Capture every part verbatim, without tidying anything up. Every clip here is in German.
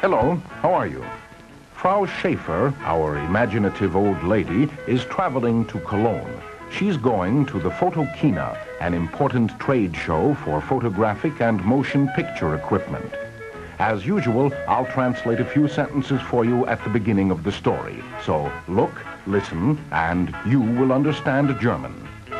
Hello, how are you? Frau Schaefer, our imaginative old lady, is traveling to Cologne. She's going to the Photokina, an important trade show for photographic and motion picture equipment. As usual, I'll translate a few sentences for you at the beginning of the story. So look, listen, and you will understand German.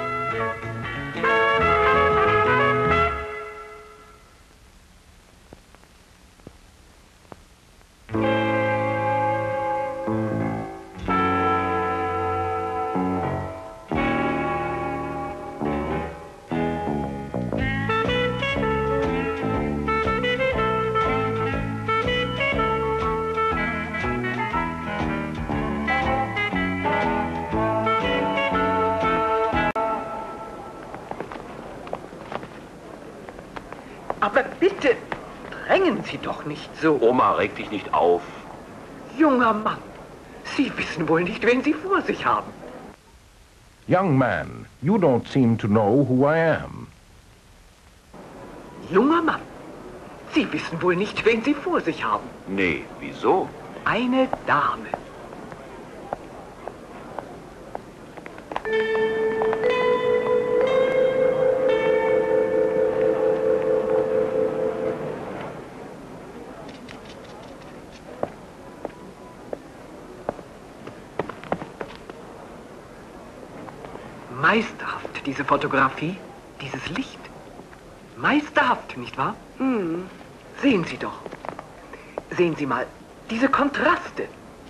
Aber bitte, drängen Sie doch nicht so. Oma, reg dich nicht auf. Junger Mann, Sie wissen wohl nicht, wen Sie vor sich haben. Young man, you don't seem to know who I am. Junger Mann, Sie wissen wohl nicht, wen Sie vor sich haben. Nee, wieso? Eine Dame. Meisterhaft, diese Fotografie, dieses Licht. Meisterhaft, nicht wahr? Hm. Sehen Sie doch. Sehen Sie mal, diese Kontraste.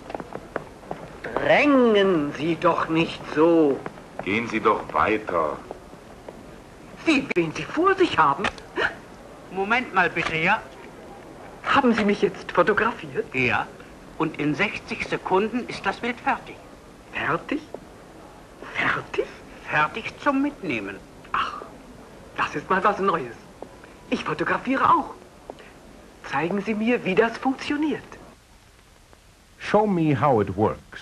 Drängen Sie doch nicht so. Gehen Sie doch weiter. Sie, wen Sie vor sich haben? Moment mal bitte, ja? Haben Sie mich jetzt fotografiert? Ja. Und in sechzig Sekunden ist das Bild fertig. Fertig? Fertig? Fertig zum Mitnehmen. Ach, das ist mal was Neues. Ich fotografiere auch. Zeigen Sie mir, wie das funktioniert. Show me how it works.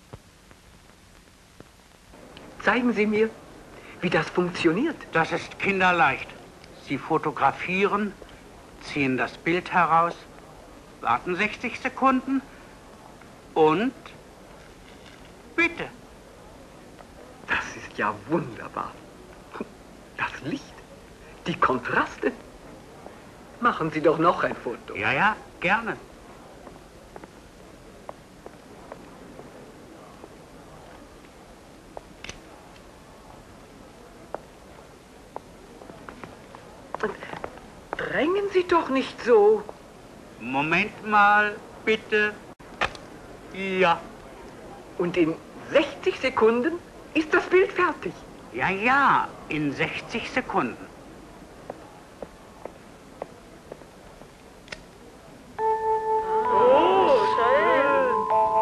Zeigen Sie mir, wie das funktioniert. Das ist kinderleicht. Sie fotografieren, ziehen das Bild heraus, warten sechzig Sekunden und bitte. Das ist ja wunderbar. Das Licht, die Kontraste. Machen Sie doch noch ein Foto. Ja, ja, gerne. Drängen Sie doch nicht so. Moment mal, bitte. Ja. Und in sechzig Sekunden ist das Bild fertig. Ja, ja, in sechzig Sekunden. Oh, schön.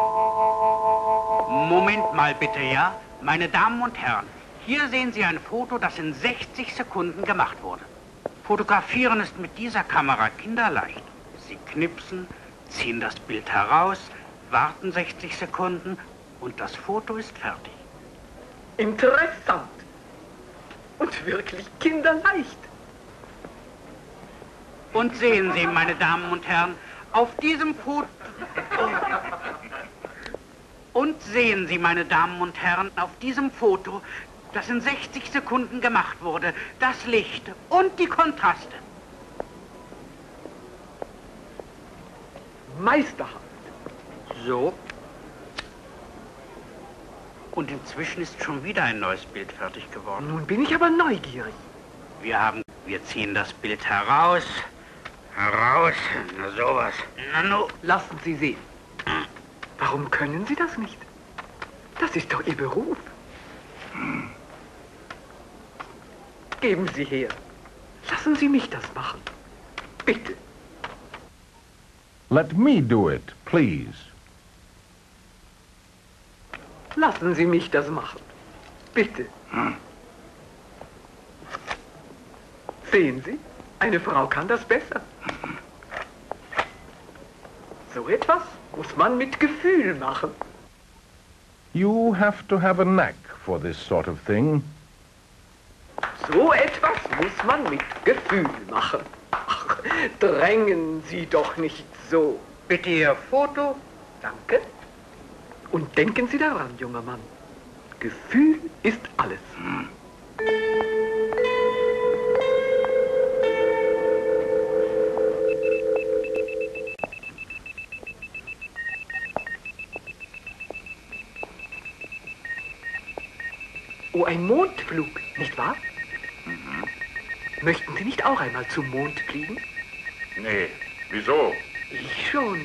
Moment mal bitte, ja? Meine Damen und Herren, hier sehen Sie ein Foto, das in sechzig Sekunden gemacht wurde. Fotografieren ist mit dieser Kamera kinderleicht. Sie knipsen, ziehen das Bild heraus, warten sechzig Sekunden und das Foto ist fertig. Interessant. Und wirklich kinderleicht. Und sehen Sie, meine Damen und Herren, auf diesem Foto... Und sehen Sie, meine Damen und Herren, auf diesem Foto, das in sechzig Sekunden gemacht wurde, das Licht und die Kontraste. Meisterhaft. So. Und inzwischen ist schon wieder ein neues Bild fertig geworden. Nun bin ich aber neugierig. Wir haben, wir ziehen das Bild heraus, heraus, na sowas. Na nu. Lassen Sie sehen. Warum können Sie das nicht? Das ist doch Ihr Beruf. Geben Sie her. Lassen Sie mich das machen. Bitte. Let me do it, please. Lassen Sie mich das machen. Bitte. Sehen Sie, eine Frau kann das besser. So etwas muss man mit Gefühl machen. You have to have a knack for this sort of thing. So etwas muss man mit Gefühl machen. Ach, drängen Sie doch nicht so. Bitte Ihr Foto. Danke. Und denken Sie daran, junger Mann. Gefühl ist alles. Hm. Oh, ein Mondflug, nicht wahr? Mhm. Möchten Sie nicht auch einmal zum Mond fliegen? Nee, wieso? Ich schon.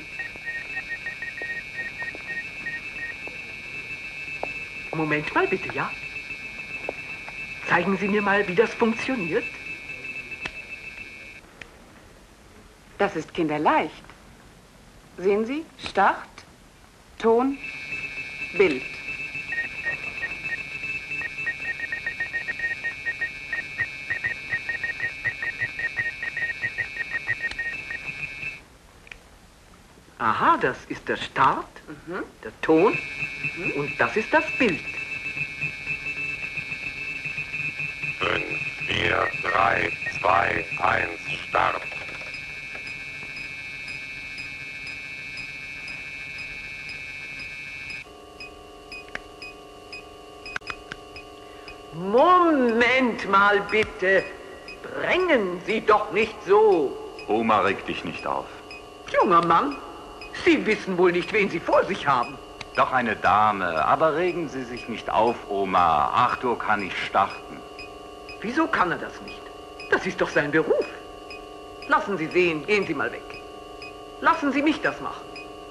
Moment mal bitte, ja? Zeigen Sie mir mal, wie das funktioniert. Das ist kinderleicht. Sehen Sie? Start, Ton, Bild. Aha, das ist der Start, Mhm. der Ton Mhm. und das ist das Bild. fünf, vier, drei, zwei, eins, Start. Moment mal bitte. Drängen Sie doch nicht so. Oma, reg dich nicht auf. Junger Mann, Sie wissen wohl nicht, wen Sie vor sich haben. Doch eine Dame, aber regen Sie sich nicht auf, Oma. Arthur kann nicht starten. Wieso kann er das nicht? Das ist doch sein Beruf. Lassen Sie sehen, gehen Sie mal weg. Lassen Sie mich das machen.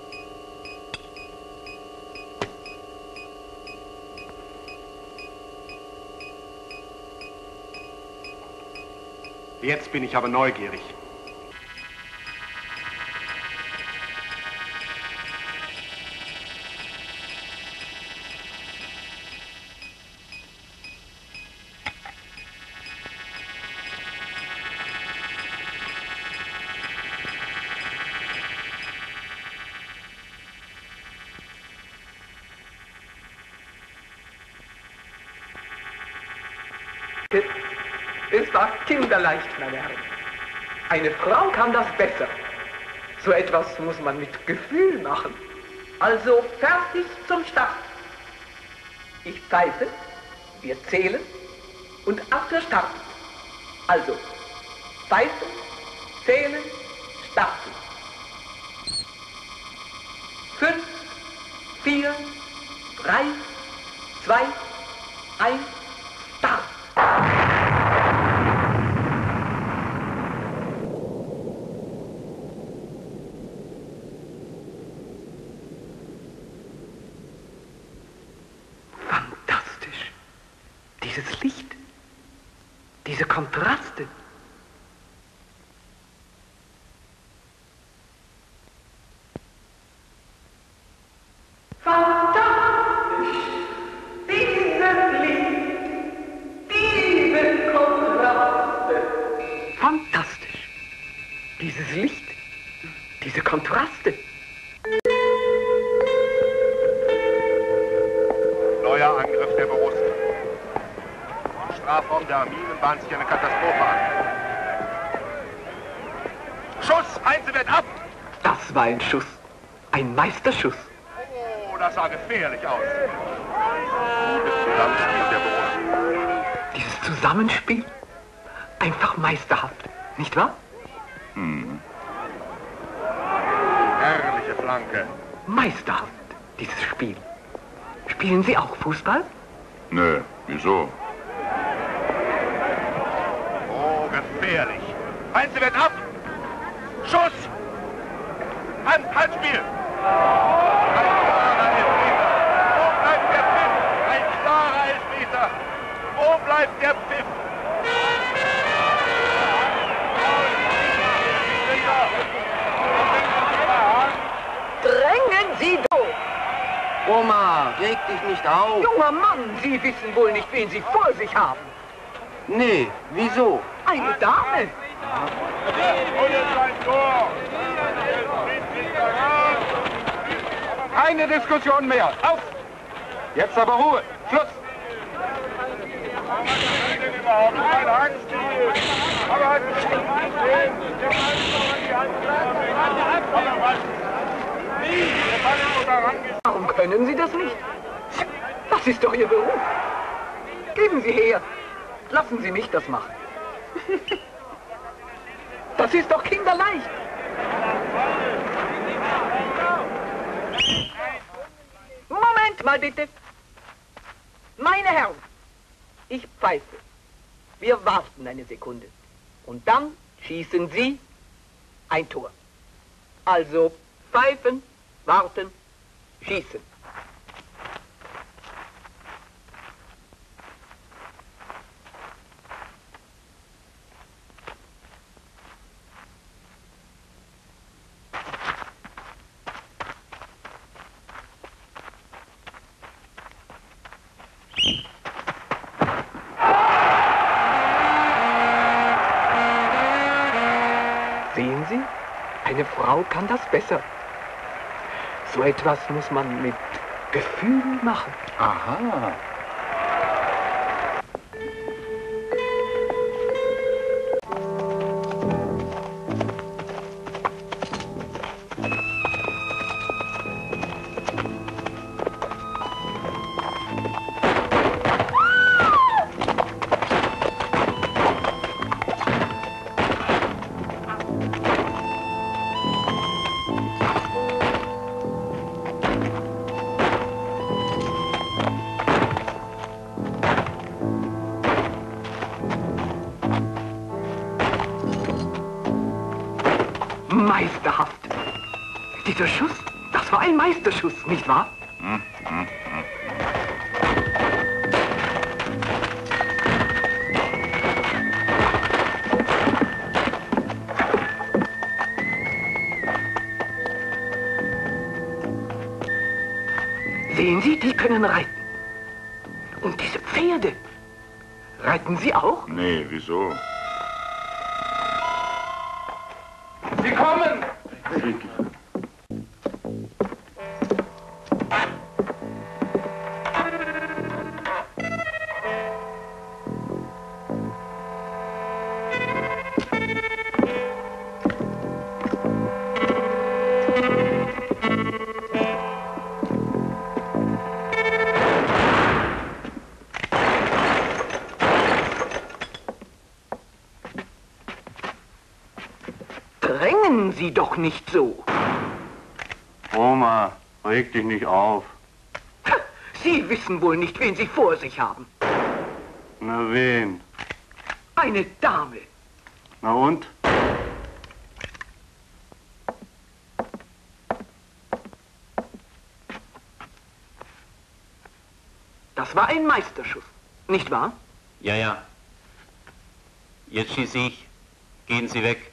Jetzt bin ich aber neugierig. Es war kinderleicht, meine Herren. Eine Frau kann das besser. So etwas muss man mit Gefühl machen. Also fertig zum Start. Ich pfeife, wir zählen und Arthur startet. Also pfeifen, zählen, starten. Fünf, vier, drei, zwei, eins, Start. Fantastisch. Dieses Licht, diese Kontraste. Fantastisch. Dieses Licht, diese Kontraste. Fantastisch. Dieses Licht, diese Kontraste. Neuer Angriff der Borussia. Im Strafraum der Arminen bahnt sich eine Katastrophe an. Schuss! Heinze wird ab! Das war ein Schuss. Ein Meisterschuss. Oh, das sah gefährlich aus. Gutes Zusammenspiel der Borussia. Dieses Zusammenspiel. Einfach meisterhaft. Nicht wahr? Hm. Herrliche Flanke. Meisterhaft, dieses Spiel. Spielen Sie auch Fußball? Nö, wieso? Oh, gefährlich. Heinze wird ab! Schuss! Hand, Handspiel! Ein klarer Elfmeter! Wo bleibt der Pfiff? Ein klarer Elfmeter! Wo bleibt der Pfiff? Drängen Sie doch! Oma, reg dich nicht auf. Junger Mann, Sie wissen wohl nicht, wen Sie vor sich haben. Nee, wieso? Eine Dame. Und es ist ein Tor! Keine Diskussion mehr. Auf! Jetzt aber Ruhe. Schluss! denn überhaupt kein Handspiel? Aber hat die Hand. Aber was? Warum können Sie das nicht? Das ist doch Ihr Beruf. Geben Sie her. Lassen Sie mich das machen. Das ist doch kinderleicht. Moment mal bitte. Meine Herren, ich pfeife. Wir warten eine Sekunde. Und dann schießen Sie ein Tor. Also pfeifen, warten, schießen. Sehen Sie, eine Frau kann das besser. So etwas muss man mit Gefühl machen. Aha. Meisterhaft. Dieser Schuss, das war ein Meisterschuss, nicht wahr? Hm, hm, hm. Sehen Sie, die können reiten. Und diese Pferde, reiten Sie auch? Nee, wieso? Sie kommen! Drängen Sie doch nicht so. Oma, reg dich nicht auf. Sie wissen wohl nicht, wen Sie vor sich haben. Na wen? Eine Dame. Na und? Das war ein Meisterschuss, nicht wahr? Ja, ja. Jetzt schieße ich. Gehen Sie weg.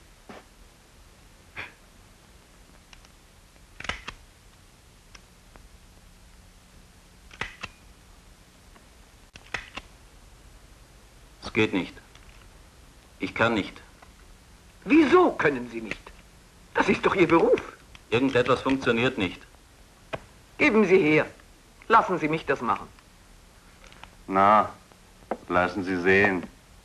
Es geht nicht. Ich kann nicht. Wieso können Sie nicht? Das ist doch Ihr Beruf. Irgendetwas funktioniert nicht. Geben Sie her. Lassen Sie mich das machen. Na, lassen Sie sehen.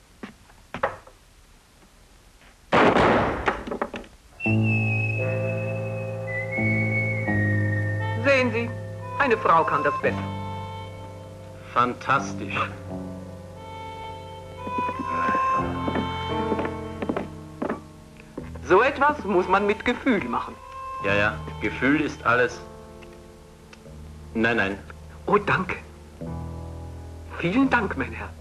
Sehen Sie, eine Frau kann das besser. Fantastisch. So etwas muss man mit Gefühl machen. Ja, ja. Gefühl ist alles. Nein, nein. Oh, danke. Vielen Dank, mein Herr.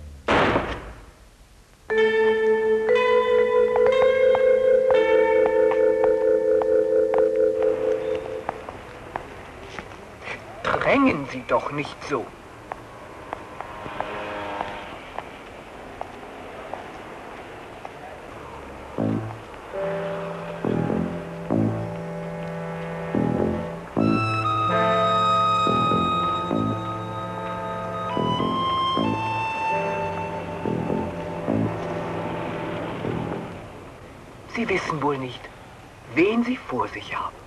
Drängen Sie doch nicht so. Sie wissen wohl nicht, wen Sie vor sich haben.